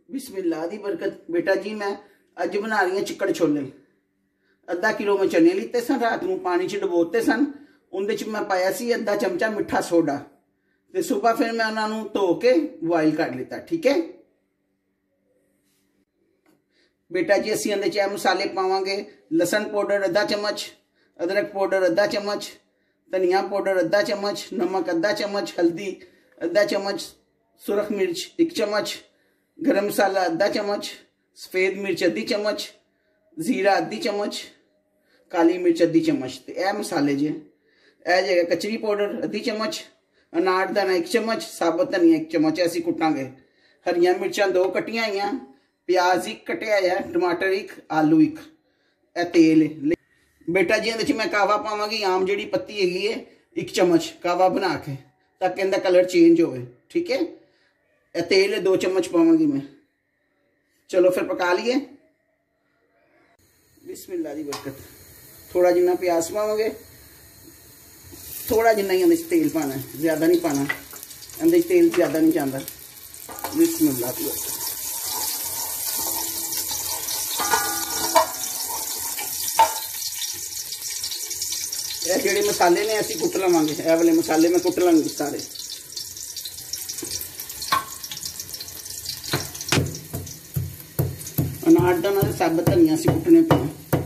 बिस्मिल्लाह दी बरकत। बेटा जी मैं अज बना रही हूँ चिकड़ छोले। अद्धा किलो मैं चने लीते सन, रात को पानी च डबोते सन। उनदे च मैं पाया सी अद्धा चमचा मिठा सोडा ते सुबह फिर मैं उन्होंने धो के बॉयल कर लिता। ठीक है बेटा जी, असी अंदर च मसाले पावांगे। लसन पाउडर अद्धा चम्मच, अदरक पाउडर अद्धा चम्मच, धनिया पाउडर अद्धा चम्मच, नमक अद्धा चम्मच, हल्दी अद्धा चम्मच, सुरख मिर्च 1 चम्मच, गरम मसाला अद्धा चम्मच, सफेद मिर्च अद्धी चम्मच, जीरा अद्धी चम्मच, काली मिर्च अद्धी चम्मच। तो यह मसाले जे जगह कचरी पाउडर अद्धी चम्मच, अनार दाना 1 चम्मच, साबुत धनिया 1 चम्मच ऐसी कुटांगे। हरिया मिर्चां 2 कटियां हुई, प्याज 1 कटिया है, टमाटर 1, आलू 1। यह तेल बेटा जी इहदे मैं कावा पावांगी, आम जिहड़ी पत्ती हैगी है 1 चम्मच कावा बना के, ताकि इहदा कलर चेंज हो। ठीक है यह तेल 2 चम्मच पावांगी मैं। चलो फिर पका लिए। बिस्मिल्लाह दी बरकत। थोड़ा जिन्ना प्याज पावांगे, थोड़ा जिन्ना ही अंदर तेल पाना है, ज्यादा नहीं पाना। अंदर तेल ज्यादा नहीं जाता। बिस्मिल्लाह दी बरकत। ये जेडे मसाले ने असी कुट लवांगे, ये वाले मसाले मैं कुट लांगी सारे। अनार दाना ते साबुत धनिया असी कुटने पे।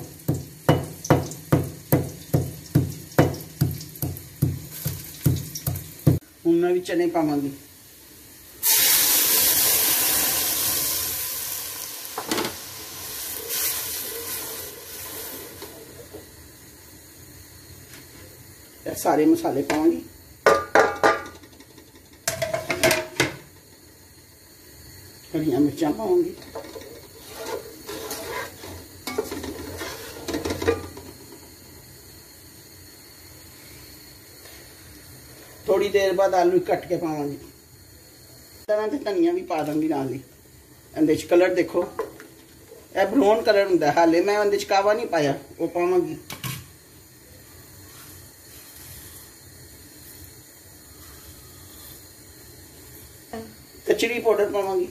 हुण मैं भी चने पावांगी। सारे मसाले पाऊंगी। हरिया मिर्चां पाऊंगी। थोड़ी देर बाद आलू कट के पावांगी। तरह से धनिया भी पा दूंगी नाल ही। इहदे च कलर देखो, यह ब्राउन कलर हुंदा। हाले मैं इहदे च कावा नहीं पाया, वो पावांगी। कचरी पाउडर पावांगी।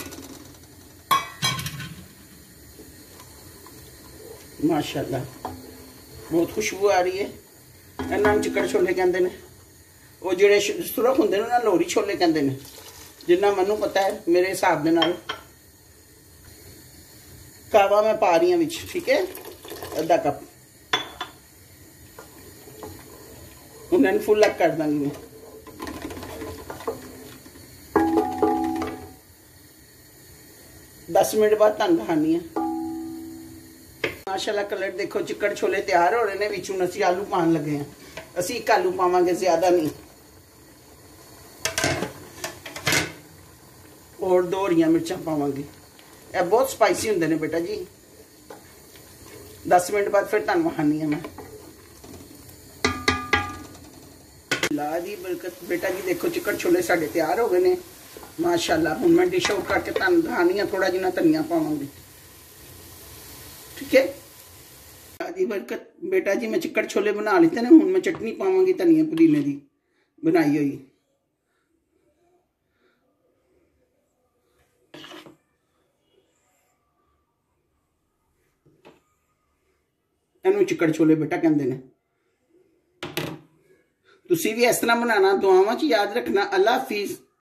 माशाल्लाह बहुत खुशबू आ रही है। इन्हां चिकड़ छोले कहते हैं। वो जिहड़े सुरख हुंदे ने लोहरी छोले कहते हैं, जिन्ना मैनू पता है मेरे हिसाब दे नाल। कावा मैं पा रही हूं विच। ठीक है अद्धा कप। उन्हें फुल अप कर दूंगी मैं। दस मिनट बाद तुहानू दिखानी है। माशाल्लाह कलर देखो, चिकड़ छोले तैयार हो रहे हैं। विच हुण असीं आलू पान लगे हैं। असीं 1 आलू पावांगे, ज्यादा नहीं। और 2 हरियां मिर्चां पावांगे। यह बहुत स्पाइसी होंदे ने बेटा जी। 10 मिनट बाद फिर तुहानू दिखानी है मैं। ला दी बरकत। बेटा जी देखो चिकड़ छोले साडे तैयार हो गए हैं माशाल्लाह। हुण मैं डिश आउट करके तुहानू दिखानी है। थोड़ा जिन्ना धनिया पावांगी। ठीक है दी बरकत। बेटा जी मैं चिकड़ छोले बना लेते ने। हुण मैं चटनी पावांगी धनिया पुदीने दी बनाई हुई। इहनूं चिकड़ छोले बेटा कहंदे ने। तुसीं भी इस तरह बनाना। दुआवां च याद रखना। अल्लाह हाफिज़।